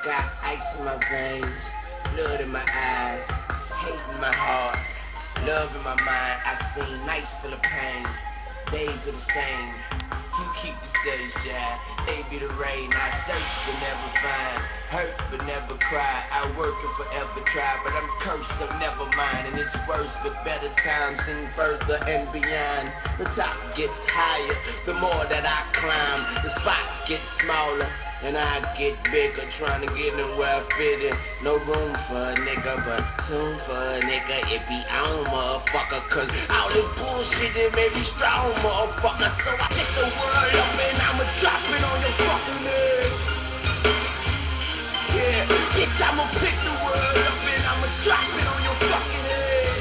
Got ice in my veins, blood in my eyes, hate in my heart, love in my mind. I seen nights full of pain, days are the same. You keep yourself shy, save me the rain. I search but never find, hurt but never cry. I work and forever try, but I'm cursed, so never mind. And it's worse, but better times seem further and beyond. The top gets higher, the more that I climb. The spot gets smaller, and I get bigger, trying to get in where I fit in. No room for a nigga, but soon for a nigga, it be on, motherfucker. Cause all this bullshit, it made me strong, motherfucker. So I pick the world up and I'ma drop it on your fucking head. Yeah, bitch, I'ma pick the world up and I'ma drop it on your fucking head.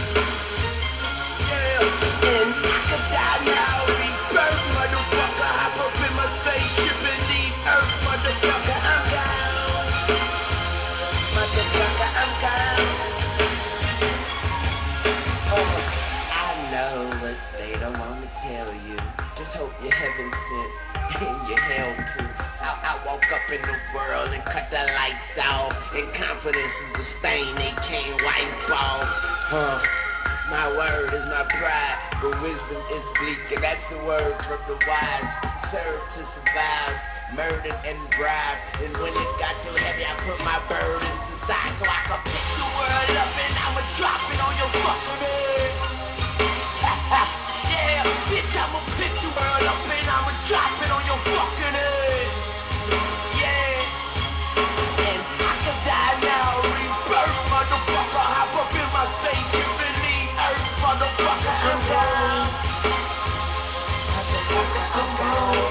Yeah, and I could die now, rebirth, motherfucker. Hop up in my spaceship and leave Earth, motherfucker. I'm down, motherfucker. I'm down. Oh, I know, but they don't want to tell you. Just hope you're heaven sent and you're hell proof. I woke up in the world and cut the lights off, and confidence is a stain they can't wipe off. My word is my pride, but wisdom is bleak, and that's a word from the wise. Serve to survive, murdered and bribed, and when it got too heavy, I put my burdens aside so I could pick the world up and I'ma drop it on your fucking head. Yeah, bitch, I'ma pick the world up and I'ma drop it on your fucking head. Yeah, and I could die now, rebirth, motherfucker. Hop up in my spaceship and leave Earth, motherfucker. I'm down, motherfucker. I'm gone.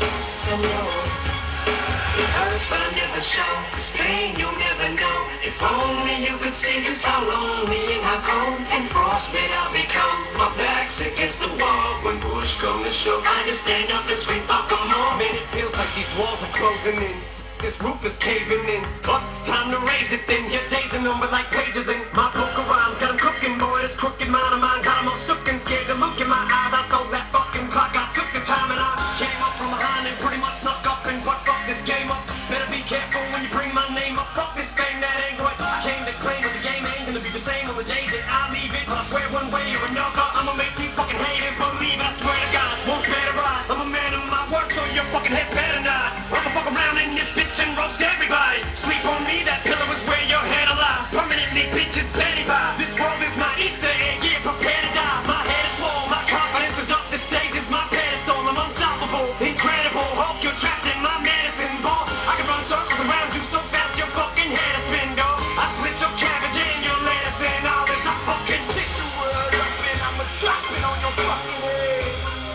Hurts but I never show, this pain you'll never know. If only you could see just how lonely and how cold and frostbit I'll become. My back's against the wall when push comes to shove. I just stand up and scream, oh come on. Man, it feels like these walls are closing in, this roof is caving in. But it's time to raise it then. Your days are numbered like pages in my book of rhymes. Got 'em cooking, boy, this crooked mind of mine. Got 'em all shook and scared to look in my eyes. I saw that fucking clock, I took the time and I came up from behind and pretty much snuck up and butt fucked this game up. Better be careful when you bring my name up. Fuck this fame, that ain't what I came to claim. But the game ain't gonna be the same on the day that I leave it. But I swear one way or another, I'ma make these fucking haters believe it. I swear to God, won't spare to ride. I'm a man of my word, so your fucking head's better not. I'ma fuck around in this bitch and roast everybody. Sleep on me, that pillow is where your head alive. Permanently, bitch, it's petty vibe. This world is my Easter egg, yeah, prepare to die. My head is small, my confidence is up. The stage is my pedestal, I'm unstoppable, incredible. Hope you're trapped in my medicine ball. I can run circles around you so fast your fucking head is spin, dog. I split your cabbage and your lettuce and all this. I fucking pick the world up and I'ma drop it on your fucking head.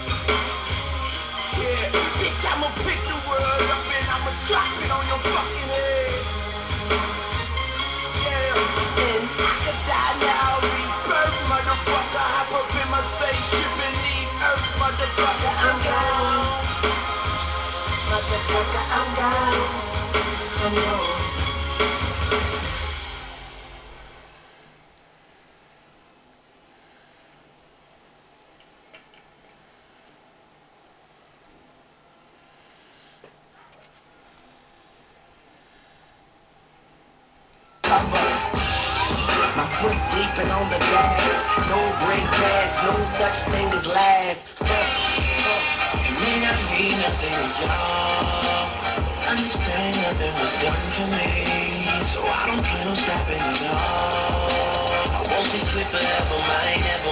Yeah, bitch, I'ma pick the world up and I'ma drop it on your fucking head. Yeah, and I could die now, rebirth, motherfucker. Hop up in my spaceship and leave Earth, motherfucker. I'm gone, motherfucker. I'm gone. I'm gone. My foot deep and on the gas, no break gas, no such thing as last. It may not mean nothing to y'all. Understand nothing was done to me, so I don't plan on stopping at all. I won't be sweet forever, I ain't ever